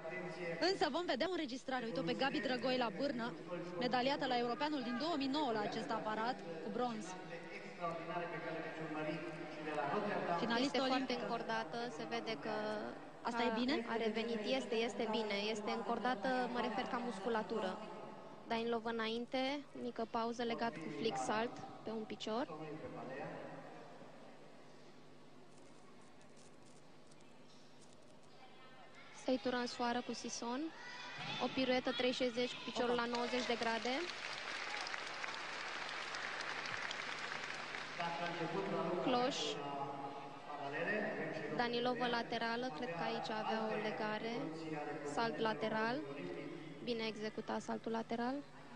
Însă vom vedea o înregistrare. Uite-o pe Gabi Drăgoi la bârnă, medaliată la Europeanul din 2009 la acest aparat, cu bronz. Finalistă este olimpică. foarte încordată, se vede că Asta e bine? A revenit, este bine, este încordată, mă refer ca musculatură. Danilov înainte, mică pauză legat cu flick salt pe un picior. Săitură în soară cu Sison. O piruetă 360 cu piciorul la 90 de grade. Cloș. Danilovă laterală, cred că aici avea o legare. Salt lateral. Bine executat saltul lateral.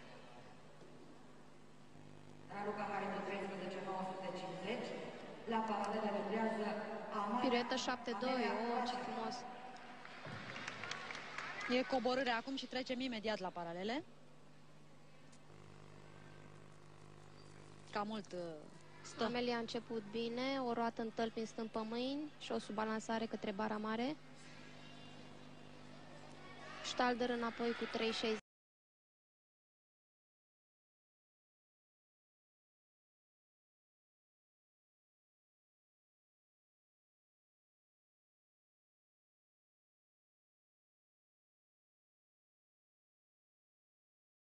Raluca Harină 13.950. La paralele dublează Amanda. Piruetă 7-2. Ce frumos. E coborârea acum și trecem imediat la paralele. Cam mult stă. Amelia a început bine, o roată în tălpi în stâmpă mâini și o subbalansare către bara mare. Stalder înapoi cu 3.60.